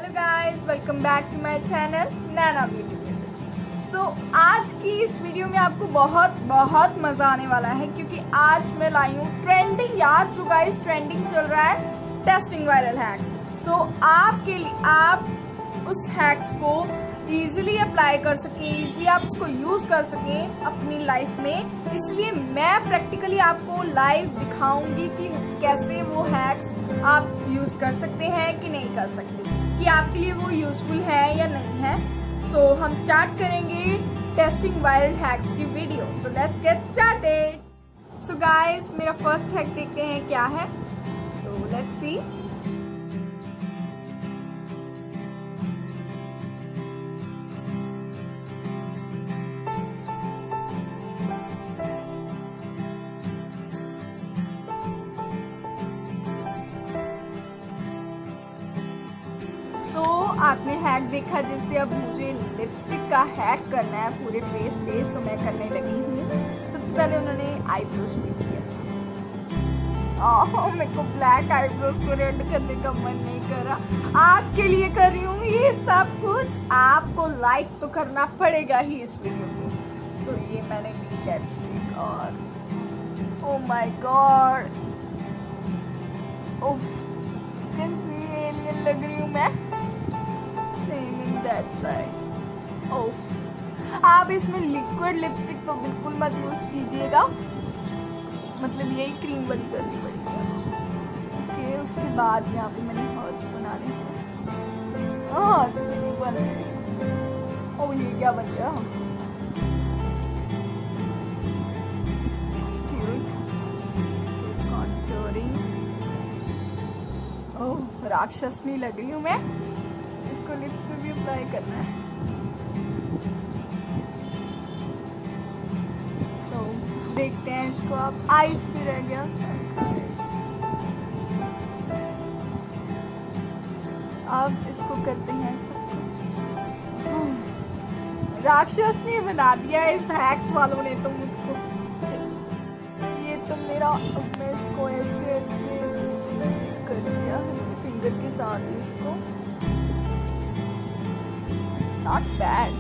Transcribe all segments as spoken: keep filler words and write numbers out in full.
Hello guys, welcome back to my channel Naina beauty message. So आज की इस video में आपको बहुत बहुत मजा आने वाला है क्योंकि आज मैं लाई हूँ ट्रेंडिंग यार जो गाइस ट्रेंडिंग चल रहा है टेस्टिंग वायरल हैक्स। सो आपके लिए आप उस हैक्स को इजीली अप्लाई कर सकें, इजीली आप उसको यूज कर सकें अपनी लाइफ में, इसलिए मैं प्रैक्टिकली आपको लाइव दिखाऊंगी कि कैसे वो हैक्स आप यूज कर सकते हैं कि नहीं कर सकते, कि आपके लिए वो यूजफुल है या नहीं है। सो so, हम स्टार्ट करेंगे टेस्टिंग वायरल हैक्स की video. So let's get started. So guys, मेरा फर्स्ट हैक देखते हैं क्या है। So let's see. So so, आपने हैक देखा जिससे अब मुझे लिपस्टिक का हैक करना है पूरे फेस पे। सो so, मैं करने लगी हूँ। सबसे पहले उन्होंने आईब्रोज में किया था। ओह, मेरे को ब्लैक आईब्रोज को रेड करने का मन नहीं कर रहा। आपके लिए कर रही हूँ ये सब कुछ, आपको लाइक तो करना पड़ेगा ही इस वीडियो को। सो so, ये मैंने ली लिपस्टिक और ओह माय गॉड, उफ, कैसी एलियन लग रही हूँ मैं। That side. ओफ, आप इसमें लिक्विड लिपस्टिक तो बिल्कुल मत यूज कीजिएगा, मतलब यही क्रीम वाली करनी पड़ेगी। ओके, उसके बाद यहाँ पे मैंने हर्ट्स बनाने हैं। हर्ट्स भी नहीं बन रहे। ओह, ये क्या बन गया। ओह, राक्षसनी लग रही हूँ मैं। इसको लिप्स में भी अप्लाई करना है। सो so, देखते हैं इसको। आप आईज पे रह गया। अब इसको करते हैं सब। राक्षस ने बना दिया इस हैक्स वालों ने तो मुझको। ये तो मेरा, अब मैं इसको ऐसे ऐसे जैसे कर दिया फिंगर के साथ ही इसको। Not bad.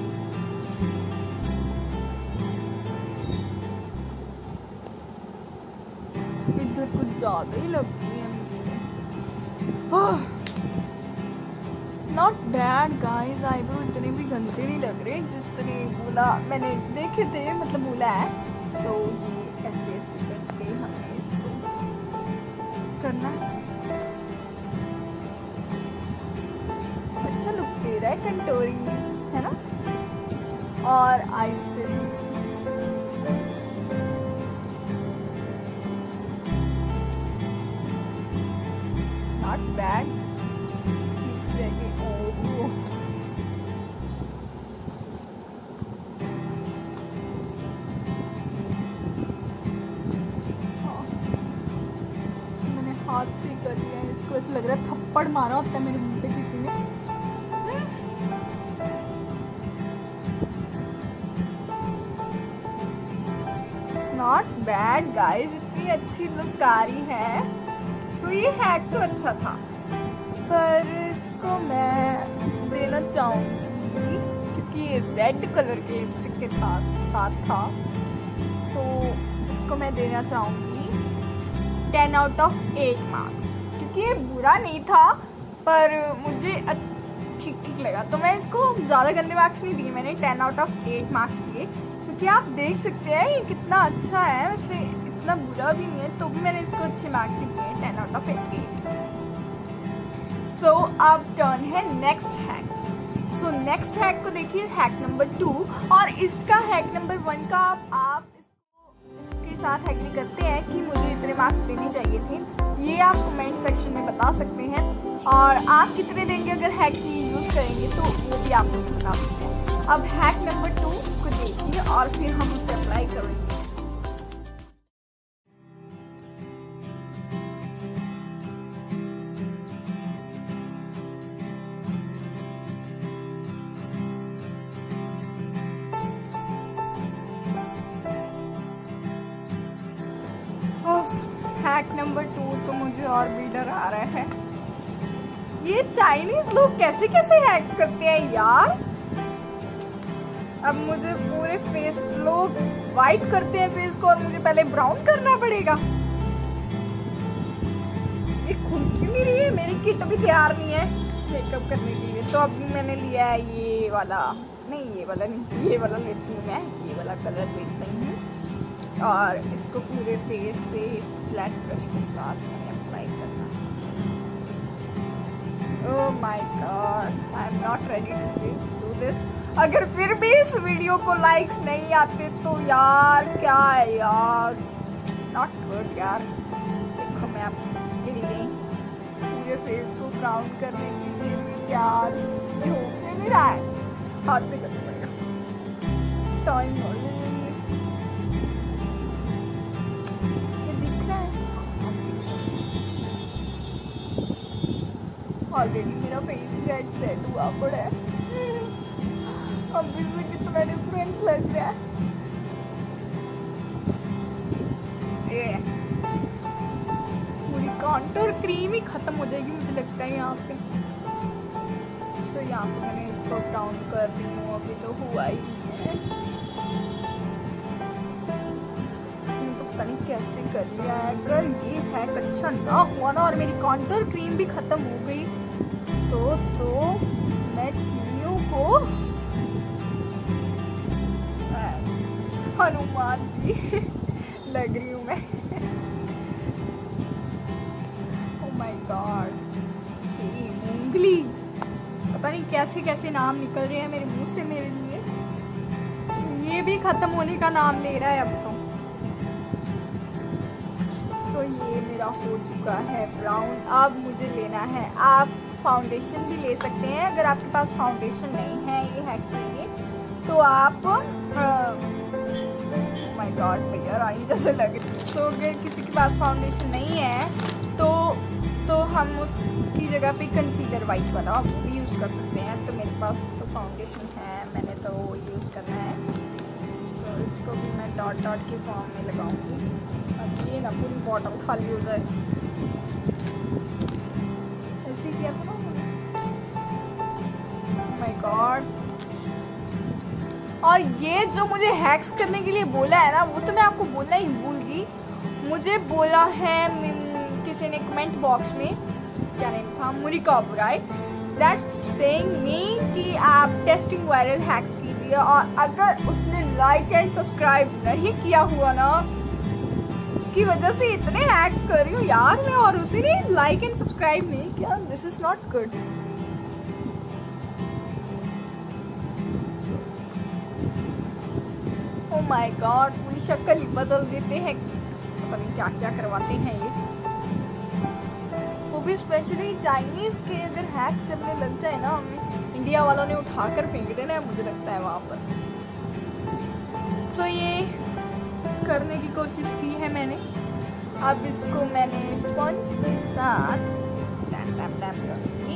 इधर कुछ ज्यादा ही लगती है मुझसे। Not bad guys, आईब्रो इतने भी गंदे नहीं लग रहे जिस तरह बोला मैंने देखे थे, मतलब बोला है। सो so, ये ऐसे ऐसे करके हमें इसको करना है। अच्छा लुक दे रहा है कंटूरिंग, है ना। और आईज पे भी नॉट बैड। चीक्स रह गए। ओह, मैंने हाथ से कर लिया है इसको। ऐसे लग रहा है थप्पड़ मारा होता है मेरे मुंह पे किसी ने। नॉट बैड गाइज, इतनी अच्छी लुक आ रही है। सो ये हैक तो अच्छा था, पर इसको मैं देना चाहूँगी क्योंकि ये रेड कलर के लिपस्टिक के साथ था, तो इसको मैं देना चाहूँगी ten out of eight marks, क्योंकि ये बुरा नहीं था पर मुझे ठीक ठीक लगा। तो मैं इसको ज़्यादा गंदे मार्क्स नहीं दिए, मैंने ten out of eight marks दिए क्योंकि आप देख सकते हैं ये कितना अच्छा है। वैसे इतना बुरा भी नहीं है, तो भी मैंने इसको अच्छे मार्क्स ही दिए, ten out of eight. So अब टर्न है next hack. So next hack को देखिए, हैक नंबर टू। और इसका हैक नंबर वन का आप, आप इसको इसके साथ एग्री करते हैं कि मुझे इतने मार्क्स देने चाहिए थे, ये आप कमेंट सेक्शन में बता सकते हैं। और आप कितने देंगे अगर हैक की यूज़ करेंगे, तो वो भी आप मुझे बता सकते हैं। अब हैक नंबर टू को देखिए और फिर हम उसे अप्लाई करेंगे। हैक नंबर टू तो मुझे और भी डर आ रहा है। ये चाइनीज लोग कैसे कैसे हैक्स करते हैं यार। अब मुझे पूरे फेस लोग वाइट करते हैं फेस को और मुझे पहले ब्राउन करना पड़ेगा। ये खुल क्यों नहीं रही है? मेरी किट भी तैयार नहीं है मेकअप करने के लिए। तो अब मैंने लिया है ये वाला, नहीं ये वाला नहीं, ये वाला लेती हूँ मैं, ये वाला कलर लेती हूँ और इसको पूरे फेस पे फ्लैट ब्रश के साथ मैंने अप्लाई करना। Oh my God, I am not ready to do this. अगर फिर भी इस वीडियो को लाइक्स नहीं आते तो यार क्या है यार, नॉट गुड यार। देखो मैं आपके लिए पूरे फेस को ब्राउन करने के लिए भी तैयार, ये हो क्यों नहीं रहा है? हाथ से करना पड़ेगा, टाइम हो रही है। ये दिख रहा है ऑलरेडी, मेरा फेस रेड रेड हुआ पड़ा है। अब इसमें कितना डिफरेंस लग रहा है। ये पूरी कॉन्टूर क्रीम ही खत्म हो जाएगी मुझे लगता है यहाँ पे। तो यहाँ पे मैंने इसको ब्राउन कर रही हूँ, अभी तो हुआ ही है। तो पता नहीं कैसे कर लिया है। अगर ये है अच्छा ना हुआ ना और मेरी कॉन्टूर क्रीम भी खत्म हो गई तो तो मैं चीनियों को हनुमान जी लग रही हूँ मैं। ओह माय गॉड, ये मूंगली, पता नहीं कैसे कैसे नाम निकल रहे हैं मेरे मुंह से मेरे लिए। ये भी खत्म होने का नाम ले रहा है अब तो। सो ये मेरा हो चुका है ब्राउन। अब मुझे लेना है, आप फाउंडेशन भी ले सकते हैं अगर आपके पास फाउंडेशन नहीं है ये हैक के लिए तो आप माय गॉड भैया रानी जैसे लग रही। तो अगर किसी के पास फाउंडेशन नहीं है तो तो हम उसकी जगह पे कंसीलर वाइट वाला वो भी यूज़ कर सकते हैं। तो मेरे पास तो फाउंडेशन है, मैंने तो वो यूज़ करना है। सो इसको भी मैं डॉट डॉट के फॉर्म में लगाऊंगी। अब ये ना पूरी बॉटल खाली हो जाए, ऐसे ही किया था ना माय गॉड। और ये जो मुझे हैक्स करने के लिए बोला है ना वो तो मैं आपको बोलना ही भूल गई। मुझे बोला है किसी ने कमेंट बॉक्स में, क्या नेम था, मुनिका बुराई, दैट्स सेइंग मी कि आप टेस्टिंग वायरल हैक्स कीजिए। और अगर उसने लाइक एंड सब्सक्राइब नहीं किया हुआ ना उसकी वजह से इतने हैक्स कर रही हूँ यार मैं, और उसी ने लाइक एंड सब्सक्राइब नहीं किया। This is not good. Oh my God, पूरी शक्ल ही बदल देते हैं, पता नहीं क्या क्या करवाते हैं ये। वो भी स्पेशली चाइनीज के अगर हैक्स करने लग जाए ना हमें इंडिया वालों ने उठाकर फेंक देना है मुझे लगता है वहाँ पर। सो so, ये करने की कोशिश की है मैंने। अब इसको मैंने स्पंज के साथ टैप टैप टैप करूँगी।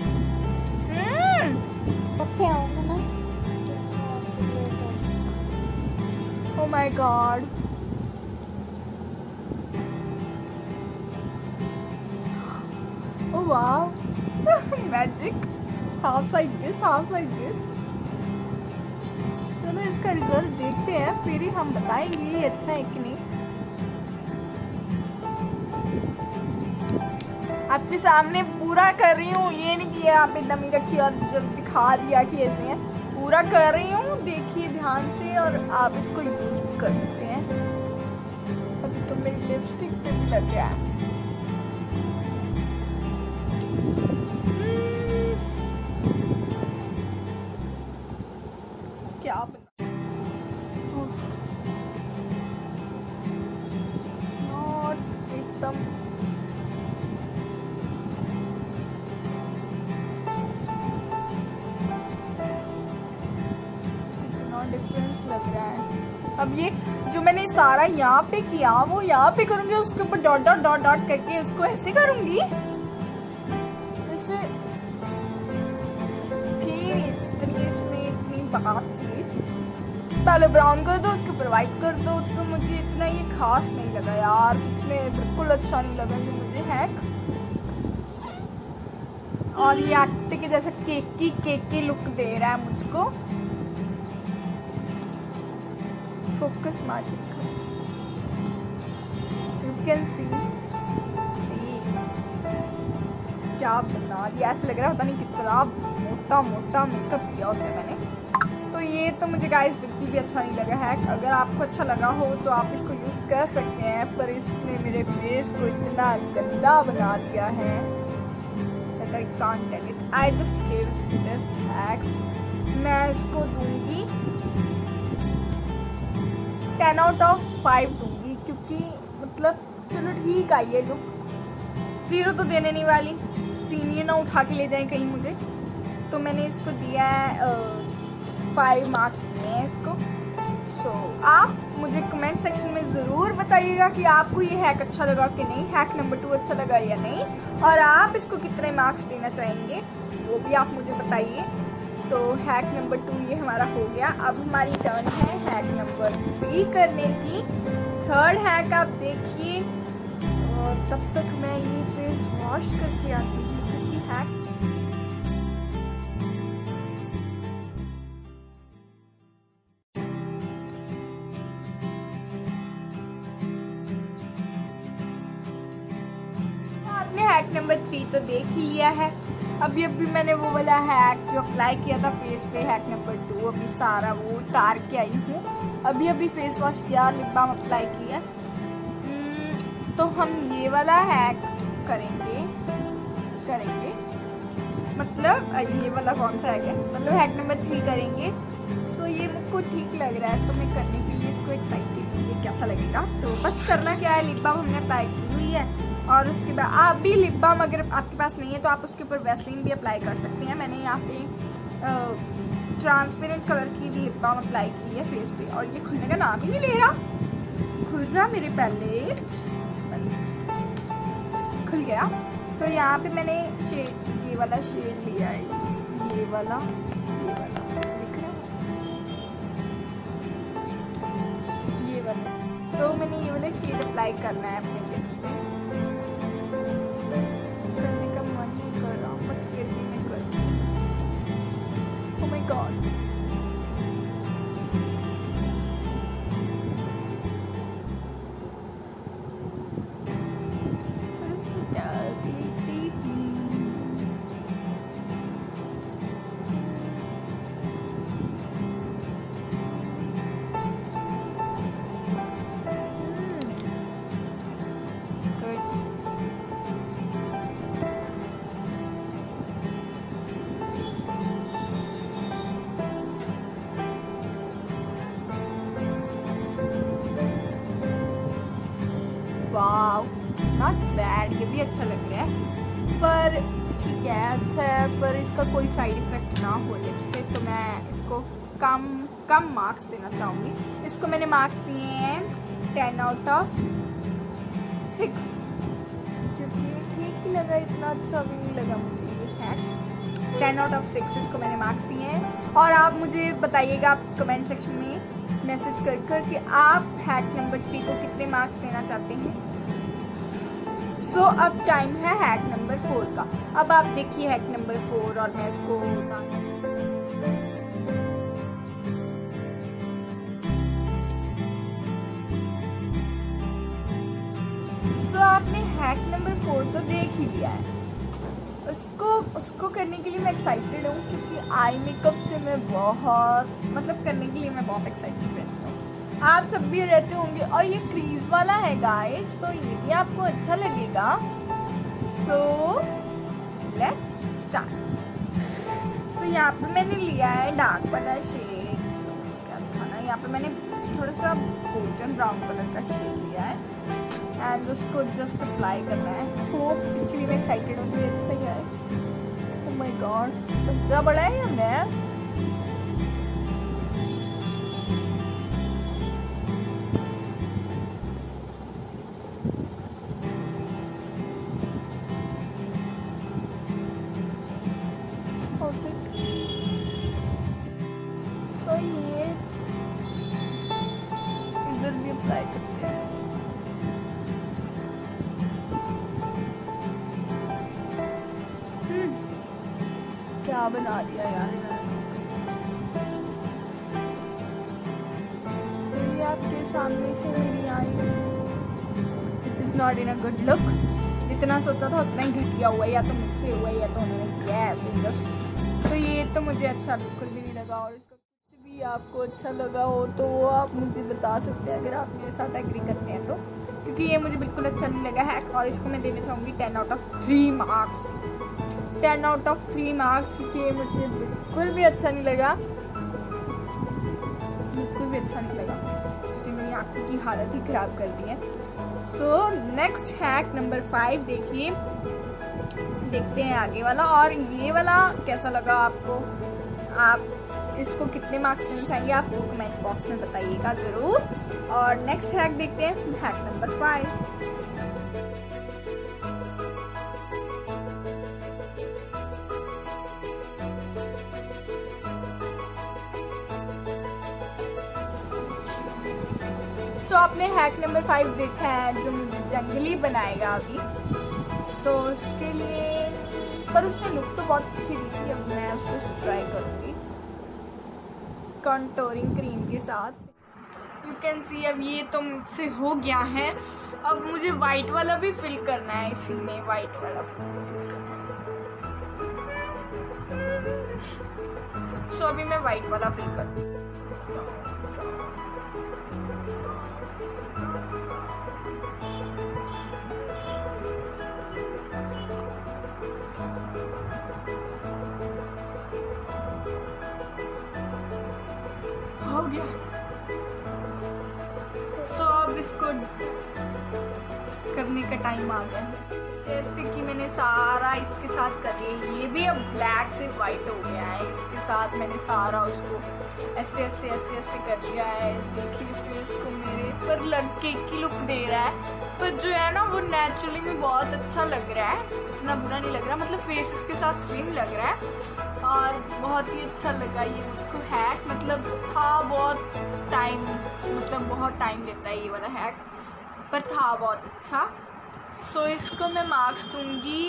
Oh my God, oh wow magic, half like this half like this। चलो इसका रिजल्ट देखते हैं फिर ही हम बताएंगे ये अच्छा है कि नहीं। आपके सामने पूरा कर रही हूँ, ये नहीं कि आपने डमी रखी और जब दिखा दिया कि ऐसे है, पूरा कर रही हूँ, देखिए ध्यान से। और आप इसको यूज भी कर सकते हैं। अभी तो मेरी लिपस्टिक पे भी लग गया है। क्या नॉट एकदम इतना डिफरेंस लग रहा है। अब ये जो मैंने सारा यहाँ पे किया वो यहाँ पे करूंगी, उसके ऊपर डॉट डॉट डॉट डॉट करके उसको ऐसे करूंगी। इससे बातचीत पहले ब्राउन कर दो उसके ऊपर वाइट कर दो। तो मुझे इतना ये खास नहीं लगा यार, सच में बिल्कुल अच्छा नहीं लगा ये मुझे हैक। और ये आटे के जैसा केक की केक की लुक दे रहा है मुझको। फोकस मार, यू कैन सी सी क्या बना दिया, ऐसा लग रहा है पता नहीं कितना मोटा मोटा मेकअप किया होता है मैंने। तो ये तो मुझे गाइस बिल्कुल भी अच्छा नहीं लगा है। अगर आपको अच्छा लगा हो तो आप इसको यूज़ कर सकते हैं, पर इसने मेरे फेस को इतना गंदा बना दिया है that I can't tell it. I just give this hacks. मैं इसको दूंगी टेन आउट ऑफ फाइव दूंगी, क्योंकि मतलब चलो ठीक आई है लुक, ज़ीरो तो देने नहीं वाली, सीनियर ना उठा के ले जाए कहीं मुझे। तो मैंने इसको दिया है फाइव मार्क्स दिए हैं इसको। सो so, आप मुझे कमेंट सेक्शन में ज़रूर बताइएगा कि आपको ये हैक अच्छा लगा कि नहीं, हैक नंबर टू अच्छा लगा या नहीं, और आप इसको कितने मार्क्स देना चाहेंगे वो भी आप मुझे बताइए। So so, hack number two ये हमारा हो गया। अब हमारी टर्न है हैक नंबर थ्री करने की। थर्ड हैक आप देखिए, और तब तक मैं ये फेस वॉश करके आती हूँ, क्योंकि हैक हैक नंबर थ्री तो देख ही लिया है। अभी अभी मैंने वो वाला हैक जो अप्लाई किया था फेस पे, हैक नंबर टू, अभी सारा वो उतार के आई हूँ। अभी अभी फेस वॉश किया, लिप बाम अप्लाई किया। तो हम ये वाला हैक करेंगे करेंगे मतलब ये वाला कौन सा हैक है, मतलब हैक नंबर थ्री करेंगे। सो ये मुझको ठीक लग रहा है तो मैं करने के लिए इसको एक्साइटेड हूँ, ये कैसा लगेगा। तो बस करना क्या है, लिप बाम हमने अप्लाई की हुई है, और उसके बाद आप भी लिप बाम अगर आपके पास नहीं है तो आप उसके ऊपर वैसलीन भी अप्लाई कर सकते हैं। मैंने यहाँ पे ट्रांसपेरेंट कलर की लिप बाम अप्लाई की है फेस पे, और ये खुलने का नाम ही नहीं ले रहा। खुल जा मेरे पैलेट, खुल गया। सो so, यहाँ पे मैंने शेड, ये वाला शेड लिया है, ये वाला ये वाला दिख रहा है, ये वाला। सो so, मैंने ये वाला शेड अप्लाई करना है अपने लिप्स पे। करने का मन नहीं कर रहा बट फिर भी मैं कर रही हूँ। Oh my God, wow not bad, ये भी अच्छा लग रहा है। पर ठीक है, अच्छा है, पर इसका कोई साइड इफेक्ट ना हो लिप्स पे, तो मैं इसको कम कम मार्क्स देना चाहूँगी। इसको मैंने मार्क्स दिए हैं टेन आउट ऑफ सिक्स, क्योंकि ठीक ही लगा, इतना अच्छा भी नहीं लगा मुझे ये hack. Ten out of six इसको मैंने मार्क्स दिए हैं। और आप मुझे बताइएगा आप कमेंट सेक्शन में मैसेज कर कर कि आप हैक नंबर थ्री को कितने मार्क्स देना चाहते हैं। सो so, अब टाइम है हैक नंबर फोर का। अब आप देखिए हैक नंबर फोर, और मैं इसको सो so, आपने हैक नंबर फोर तो देख ही लिया है। उसको उसको करने के लिए मैं एक्साइटेड हूँ, क्योंकि आई मेकअप से मैं बहुत मतलब करने के लिए मैं बहुत एक्साइटेड रहती हूँ। आप सब भी रहते होंगे। और ये क्रीज वाला है गाइस, तो ये भी आपको अच्छा लगेगा। So let's start. सो यहाँ पे मैंने लिया है डार्क वाला शेड, क्या था ना, यहाँ पे मैंने थोड़ा सा गोल्डन ब्राउन कलर का शेड लिया है एंड उसको जस्ट अप्लाई करना है। होप इसके लिए मैं एक्साइटेड हूँ कि अच्छा ही आए। ओह माय गॉड, चमचा बड़ा है या मैं? सो ये इधर भी अप्लाई करते हैं। क्या बना दिया यार। सही आपके सामने थे मेरी eyes. It is not in a good look. जितना सोचा था उतना ही घटिया हुआ, या तो मुझसे हुआ या तो उन्होंने किया ऐसे जस्ट। सो ये तो मुझे अच्छा बिल्कुल भी नहीं लगा, और इसका कुछ भी आपको अच्छा लगा हो तो वो आप मुझे बता सकते हैं अगर आप मेरे साथ एग्री करते हैं तो, क्योंकि ये मुझे बिल्कुल अच्छा नहीं लगा है। और इसको मैं देना चाहूँगी ten out of three marks. Ten out of three marks, क्योंकि ये मुझे बिल्कुल भी अच्छा नहीं लगा, बिल्कुल भी अच्छा नहीं लगा। इसने मेरी आँखों की हालत ही ख़राब कर दी है। So next hack number five देखिए, देखते हैं आगे वाला। और ये वाला कैसा लगा आपको, आप इसको कितने मार्क्स देना चाहेंगे आप वो कमेंट बॉक्स में बताइएगा ज़रूर। और नेक्स्ट हैक देखते हैं, hack number five. So so, आपने हैक नंबर फाइव देखा है जो मुझे जंगली बनाएगा अभी। सो so, उसके लिए पर उसने लुक तो बहुत अच्छी दी थी। अब मैं उसको ट्राई करूँगी कंटूरिंग क्रीम के साथ। यू कैन सी अब ये तो मुझसे हो गया है। अब मुझे वाइट वाला भी फिल करना है, इसी में वाइट वाला फिल करना है। सो so, अभी मैं वाइट वाला फिल करूँ। हो गया। सो so, अब इसको करने का टाइम आ गया है। जैसे कि मैंने सारा इसके साथ कर लिया, ये भी अब ब्लैक से वाइट हो गया है। इसके साथ मैंने सारा उसको ऐसे ऐसे ऐसे ऐसे कर लिया है। देखिए फेस को मेरे पर लग के की लुक दे रहा है, पर जो है ना वो नेचुरली में बहुत अच्छा लग रहा है, इतना बुरा नहीं लग रहा। मतलब फेस इसके साथ स्लिम लग रहा है और बहुत ही अच्छा लगा ये मुझको हैक। मतलब था बहुत टाइम, मतलब बहुत टाइम लेता है ये वाला हैक, पर था बहुत अच्छा। सो so, इसको मैं मार्क्स दूंगी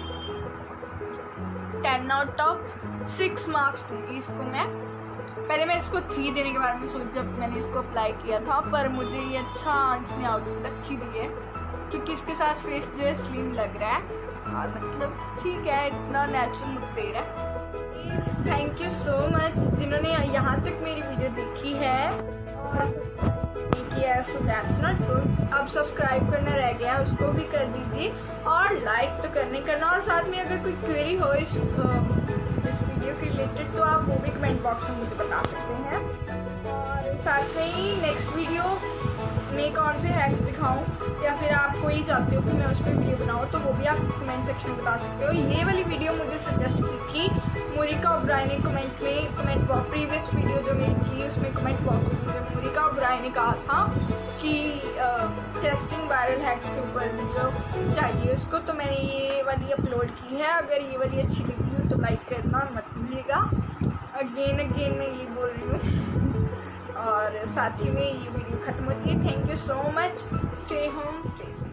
ten out of six marks दूंगी इसको मैं। पहले मैं इसको थ्री देने के बारे में सोच जब मैंने इसको अप्लाई किया था, पर मुझे ये अच्छा इसने आउटपुट अच्छी दी है, क्योंकि इसके साथ फेस जो है स्लिम लग रहा है और मतलब ठीक है, इतना नेचुरल लुक दे रहा है। थैंक यू सो मच जिन्होंने यहाँ तक मेरी वीडियो देखी है और सो दैट्स नॉट गुड। अब सब्सक्राइब करना रह गया है, उसको भी कर दीजिए और लाइक तो करने करना। और साथ में अगर कोई क्वेरी हो इस इस वीडियो के रिलेटेड तो आप वो भी कमेंट बॉक्स में मुझे बता सकते हैं। और साथ में ही नेक्स्ट वीडियो में कौन से हैक्स दिखाऊं, या फिर आप कोई चाहते हो कि मैं उस पर वीडियो बनाऊं तो वो भी आप कमेंट सेक्शन में बता सकते हो। ये वाली वीडियो मुझे सजेस्ट की थी मोरिका ओबराय ने कमेंट में, कमेंट बॉक्स प्रीवियस वीडियो जो मेरी थी उसमें कमेंट बॉक्स में मुझे मोरिका ओबराय ने कहा था कि टेस्टिंग वायरल हैक्स के ऊपर वीडियो चाहिए उसको, तो मैंने ये वाली अपलोड की है। अगर ये वाली अच्छी लगी हो तो लाइक करना मत भूलिएगा। अगेन अगेन मैं ये बोल रही हूँ। और साथ ही में ये वीडियो ख़त्म होती है। Thank you so much. Stay home stay safe.